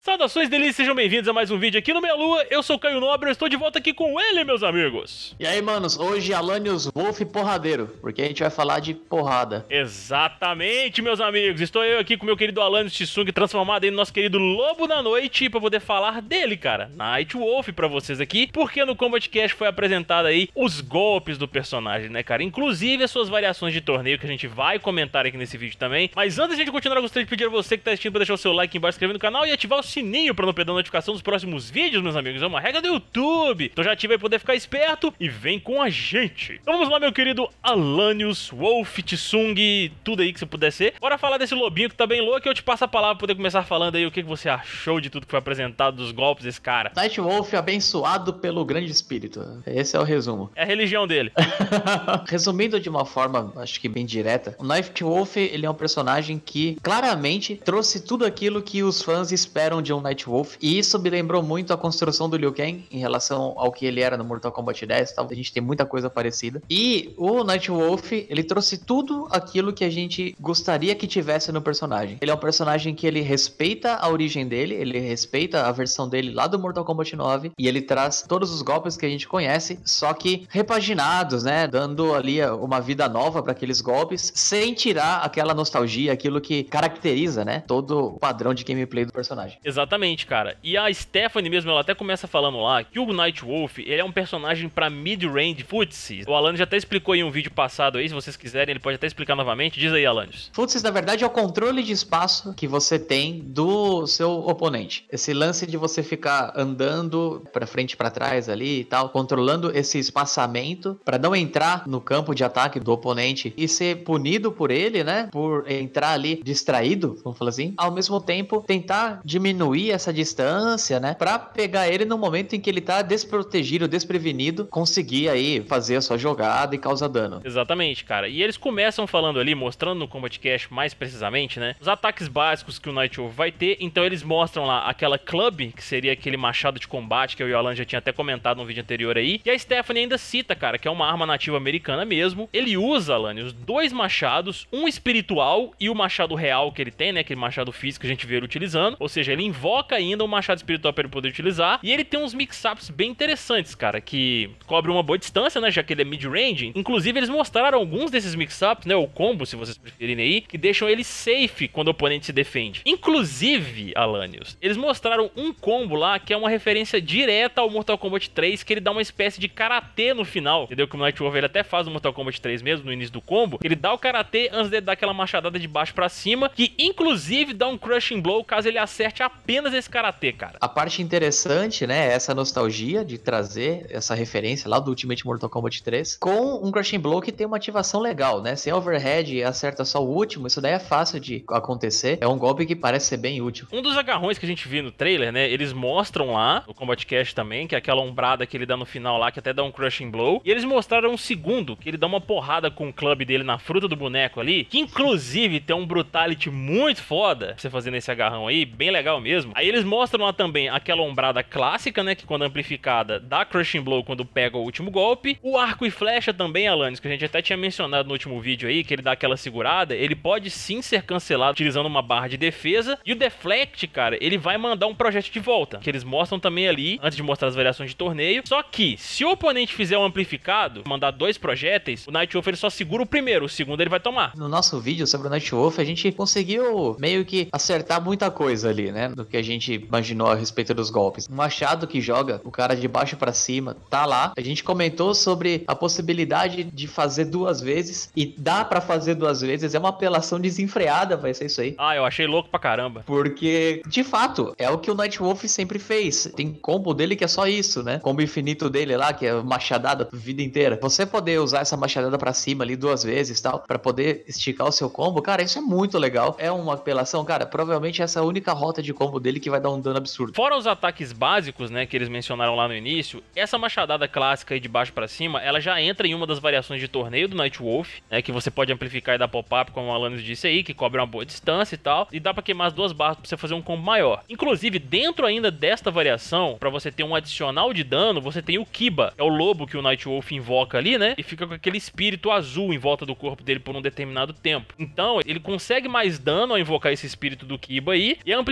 Saudações delícias, sejam bem-vindos a mais um vídeo aqui no Meia Lua. Eu sou o Caio Nobre, eu estou de volta aqui com ele, meus amigos. E aí, manos, hoje Alanios Wolf porradeiro, porque a gente vai falar de porrada. Exatamente, meus amigos. Estou eu aqui com meu querido Alanios Tsung, transformado em nosso querido Lobo da Noite, pra poder falar dele, cara. Night Wolf pra vocês aqui, porque no Combat Cast foi apresentado aí os golpes do personagem, né, cara? Inclusive as suas variações de torneio, que a gente vai comentar aqui nesse vídeo também. Mas antes de a gente continuar, eu gostaria de pedir a você que tá assistindo pra deixar o seu like aqui embaixo, se inscrever no canal e ativar o sininho pra não perder a notificação dos próximos vídeos, meus amigos. É uma regra do YouTube. Então já ativa aí pra poder ficar esperto e vem com a gente. Então vamos lá, meu querido Alanios Wolf Tsung, tudo aí que você puder ser. Bora falar desse lobinho que tá bem louco e eu te passo a palavra pra poder começar falando aí o que você achou de tudo que foi apresentado, dos golpes desse cara. Night Wolf abençoado pelo grande espírito. Esse é o resumo. É a religião dele. Resumindo de uma forma, acho que bem direta, o Night Wolf, ele é um personagem que claramente trouxe tudo aquilo que os fãs esperam de um Night Wolf, e isso me lembrou muito a construção do Liu Kang em relação ao que ele era no Mortal Kombat 10, tal. A gente tem muita coisa parecida. E o Night Wolf, ele trouxe tudo aquilo que a gente gostaria que tivesse no personagem. Ele é um personagem que ele respeita a origem dele, ele respeita a versão dele lá do Mortal Kombat 9, e ele traz todos os golpes que a gente conhece, só que repaginados, né, dando ali uma vida nova para aqueles golpes, sem tirar aquela nostalgia, aquilo que caracteriza, né, todo o padrão de gameplay do personagem. Exatamente, cara. E a Stephanie mesmo, ela até começa falando lá que o Night Wolf, ele é um personagem pra mid-range footsies. O Alanios já até explicou em um vídeo passado aí, se vocês quiserem, ele pode até explicar novamente. Diz aí, Alanios. Footsies, na verdade, é o controle de espaço que você tem do seu oponente. Esse lance de você ficar andando pra frente e pra trás ali e tal, controlando esse espaçamento pra não entrar no campo de ataque do oponente e ser punido por ele, né? Por entrar ali distraído, vamos falar assim. Ao mesmo tempo, tentar diminuir essa distância, né? Pra pegar ele no momento em que ele tá desprotegido, desprevenido, conseguir aí fazer a sua jogada e causar dano. Exatamente, cara. E eles começam falando ali, mostrando no Combat Cast mais precisamente, né? Os ataques básicos que o Night Wolf vai ter. Então eles mostram lá aquela club, que seria aquele machado de combate que eu e o Alan já tinha até comentado no vídeo anterior aí. E a Stephanie ainda cita, cara, que é uma arma nativa americana mesmo. Ele usa, Alanios, dois machados, um espiritual e o machado real que ele tem, né? Aquele machado físico que a gente vê ele utilizando. Ou seja, ele invoca ainda um machado espiritual para ele poder utilizar. E ele tem uns mix-ups bem interessantes, cara, que cobre uma boa distância, né? Já que ele é mid-range. Inclusive, eles mostraram alguns desses mix-ups, né? O combo, se vocês preferirem aí, que deixam ele safe quando o oponente se defende. Inclusive, Alanios, eles mostraram um combo lá que é uma referência direta ao Mortal Kombat 3, que ele dá uma espécie de karatê no final. Entendeu? Que o Night Wolf ele até faz no Mortal Kombat 3 mesmo, no início do combo. Ele dá o karatê antes de dar aquela machadada de baixo pra cima, que inclusive dá um crushing blow caso ele acerte apenas esse karatê, cara. A parte interessante, né, é essa nostalgia de trazer essa referência lá do Ultimate Mortal Kombat 3 com um Crushing Blow que tem uma ativação legal, né? Sem overhead e acerta só o último, isso daí é fácil de acontecer. É um golpe que parece ser bem útil. Um dos agarrões que a gente viu no trailer, né, eles mostram lá no Combat Cast também, que é aquela ombrada que ele dá no final lá, que até dá um Crushing Blow. E eles mostraram um segundo, que ele dá uma porrada com o clube dele na fruta do boneco ali, que inclusive tem um Brutality muito foda pra você fazer nesse agarrão aí, bem legal mesmo. Aí eles mostram lá também aquela ombrada clássica, né, que quando amplificada dá Crushing Blow quando pega o último golpe. O arco e flecha também, Alanios, que a gente até tinha mencionado no último vídeo aí, que ele dá aquela segurada, ele pode sim ser cancelado utilizando uma barra de defesa. E o Deflect, cara, ele vai mandar um projétil de volta, que eles mostram também ali, antes de mostrar as variações de torneio. Só que, se o oponente fizer um amplificado, mandar dois projéteis, o Night Wolf ele só segura o primeiro, o segundo ele vai tomar. No nosso vídeo sobre o Night Wolf, a gente conseguiu meio que acertar muita coisa ali, né, do que a gente imaginou a respeito dos golpes. Um machado que joga o cara de baixo pra cima, tá lá. A gente comentou sobre a possibilidade de fazer duas vezes, e dá pra fazer duas vezes, é uma apelação desenfreada, vai ser isso aí. Ah, eu achei louco pra caramba. Porque, de fato, é o que o Night Wolf sempre fez. Tem combo dele que é só isso, né? Combo infinito dele lá, que é machadada a vida inteira. Você poder usar essa machadada pra cima ali duas vezes e tal, pra poder esticar o seu combo, cara, isso é muito legal. É uma apelação, cara, provavelmente essa é a única rota de combo dele que vai dar um dano absurdo. Fora os ataques básicos, né, que eles mencionaram lá no início, essa machadada clássica aí de baixo pra cima, ela já entra em uma das variações de torneio do Night Wolf, né, que você pode amplificar e dar pop-up, como o Alanios disse aí, que cobre uma boa distância e tal, e dá pra queimar as duas barras pra você fazer um combo maior. Inclusive, dentro ainda desta variação, pra você ter um adicional de dano, você tem o Kiba, é o lobo que o Night Wolf invoca ali, né, e fica com aquele espírito azul em volta do corpo dele por um determinado tempo. Então, ele consegue mais dano ao invocar esse espírito do Kiba aí, e a amplificação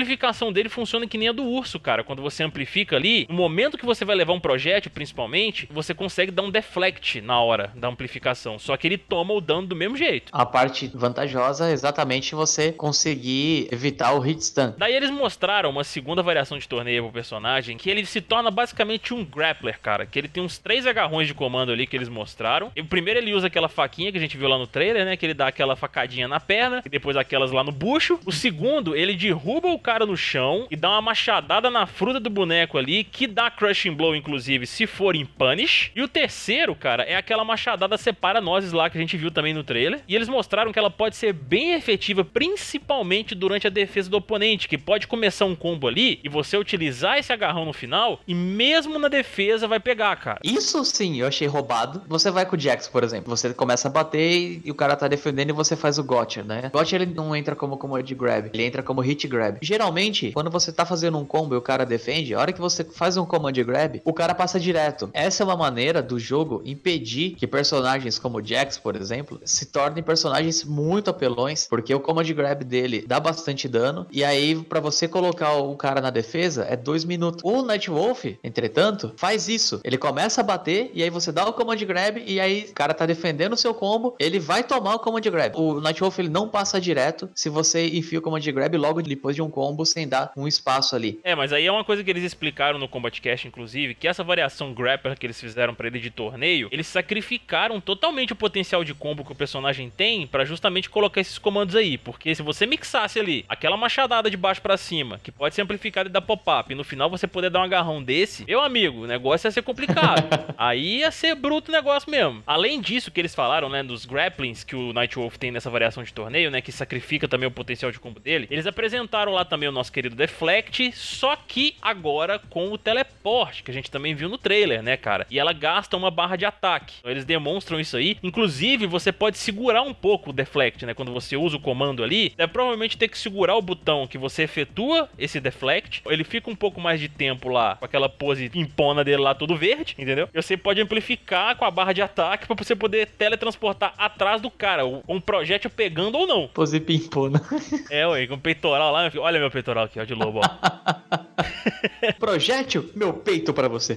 variação dele funciona que nem a do urso, cara. Quando você amplifica ali, no momento que você vai levar um projétil, principalmente, você consegue dar um deflect na hora da amplificação. Só que ele toma o dano do mesmo jeito. A parte vantajosa é exatamente você conseguir evitar o hit stun. Daí eles mostraram uma segunda variação de torneio pro personagem, que ele se torna basicamente um grappler, cara. Que ele tem uns 3 agarrões de comando ali que eles mostraram. E o primeiro ele usa aquela faquinha que a gente viu lá no trailer, né? Que ele dá aquela facadinha na perna e depois aquelas lá no bucho. O segundo, ele derruba o cara no chão e dá uma machadada na fruta do boneco ali, que dá crushing blow, inclusive, se for em punish. E o terceiro, cara, é aquela machadada separa-nozes lá que a gente viu também no trailer. E eles mostraram que ela pode ser bem efetiva, principalmente durante a defesa do oponente, que pode começar um combo ali e você utilizar esse agarrão no final e mesmo na defesa vai pegar, cara. Isso sim, eu achei roubado. Você vai com o Jax, por exemplo. Você começa a bater e o cara tá defendendo e você faz o gotcha, né? Gotcha ele não entra como de grab, ele entra como hit grab. Geralmente, quando você tá fazendo um combo e o cara defende, a hora que você faz um command grab, o cara passa direto. Essa é uma maneira do jogo impedir que personagens como o Jax, por exemplo, se tornem personagens muito apelões, porque o command grab dele dá bastante dano, e aí pra você colocar o cara na defesa é 2 minutos. O Nightwolf, entretanto, faz isso. Ele começa a bater, e aí você dá o command grab, e aí o cara tá defendendo o seu combo, ele vai tomar o command grab. O Nightwolf ele não passa direto se você enfia o command grab logo depois de um combo sem dar um espaço ali. Mas aí é uma coisa que eles explicaram no Combat Cast, inclusive, que essa variação grappler que eles fizeram pra ele de torneio, eles sacrificaram totalmente o potencial de combo que o personagem tem pra justamente colocar esses comandos aí, porque se você mixasse ali aquela machadada de baixo pra cima, que pode ser amplificada e dar pop-up, e no final você poder dar um agarrão desse, meu amigo, o negócio ia ser complicado. Aí ia ser bruto o negócio mesmo. Além disso que eles falaram, né, dos grapplings que o Nightwolf tem nessa variação de torneio, né, que sacrifica também o potencial de combo dele, eles apresentaram lá também o nosso querido Deflect, só que agora com o teleporte, que a gente também viu no trailer, né, cara? E ela gasta uma barra de ataque. Então eles demonstram isso aí. Inclusive, você pode segurar um pouco o Deflect, né? Quando você usa o comando ali, deve provavelmente ter que segurar o botão que você efetua esse Deflect. Ele fica um pouco mais de tempo lá, com aquela pose pimpona dele lá, todo verde, entendeu? E você pode amplificar com a barra de ataque pra você poder teletransportar atrás do cara, um projétil pegando ou não. Pose pimpona. Ué, com o peitoral lá, meu filho. Olha meu peitoral aqui, ó, de lobo, ó. Projétil, meu peito pra você.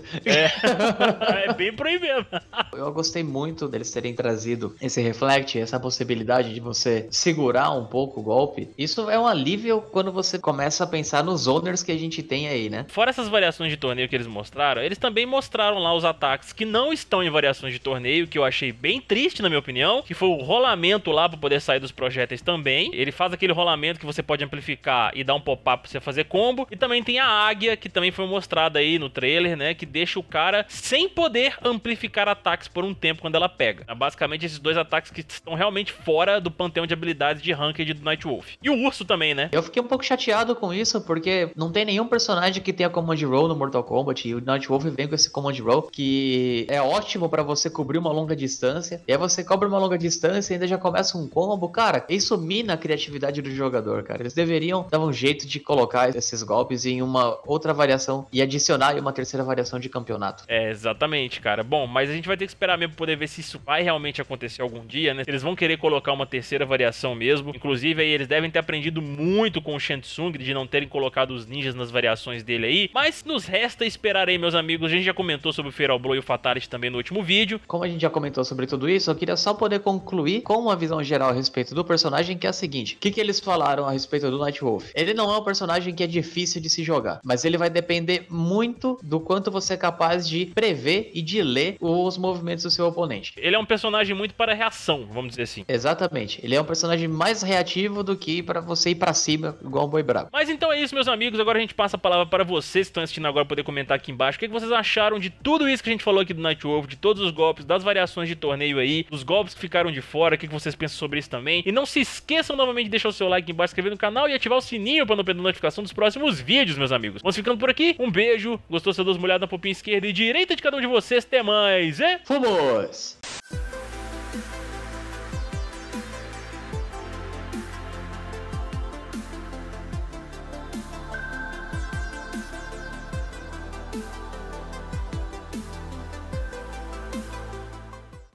É bem por aí mesmo. Eu gostei muito deles terem trazido esse reflect, essa possibilidade de você segurar um pouco o golpe. Isso é um alívio quando você começa a pensar nos zoners que a gente tem aí, né? Fora essas variações de torneio que eles mostraram, eles também mostraram lá os ataques que não estão em variações de torneio, que eu achei bem triste na minha opinião, que foi o rolamento lá pra poder sair dos projéteis também. Ele faz aquele rolamento que você pode amplificar e dar um pop-up pra você fazer combo. E também tem a águia, que também foi mostrada aí no trailer, né, que deixa o cara sem poder amplificar ataques por um tempo quando ela pega. É basicamente esses dois ataques que estão realmente fora do panteão de habilidades de Ranked do Nightwolf. E o urso também, né? Eu fiquei um pouco chateado com isso, porque não tem nenhum personagem que tenha Command Roll no Mortal Kombat, e o Nightwolf vem com esse Command Roll, que é ótimo pra você cobrir uma longa distância, e aí você cobre uma longa distância e ainda já começa um combo. Cara, isso mina a criatividade do jogador, cara. Eles deveriam dar um jeito de colocar esses golpes em uma outra variação e adicionar uma terceira variação de campeonato. Exatamente, cara. Bom, mas a gente vai ter que esperar mesmo pra poder ver se isso vai realmente acontecer algum dia, né? Eles vão querer colocar uma terceira variação mesmo. Inclusive, aí eles devem ter aprendido muito com o Shang Tsung de não terem colocado os ninjas nas variações dele aí. Mas nos resta esperar aí, meus amigos. A gente já comentou sobre o Fatal Blow e o Fatality também no último vídeo. Como a gente já comentou sobre tudo isso, eu queria só poder concluir com uma visão geral a respeito do personagem, que é a seguinte. O que eles falaram a respeito do Nightwolf? Ele não é um personagem que é difícil de se jogar, mas ele vai depender muito do quanto você é capaz de prever e de ler os movimentos do seu oponente. Ele é um personagem muito para reação, vamos dizer assim. Exatamente. Ele é um personagem mais reativo do que para você ir pra cima igual um boi bravo. Mas então é isso, meus amigos. Agora a gente passa a palavra para vocês que estão assistindo agora, poder comentar aqui embaixo. O que vocês acharam de tudo isso que a gente falou aqui do Nightwolf, de todos os golpes, das variações de torneio aí, dos golpes que ficaram de fora, o que vocês pensam sobre isso também. E não se esqueçam novamente de deixar o seu like aqui embaixo, inscrever no canal e ativar o sininho para não perder a notificação dos próximos vídeos, meus amigos. Vamos ficando por aqui. Um beijo. Gostou? Você dá uma olhada na popinha esquerda e direita de cada um de vocês. Até mais, Fomos!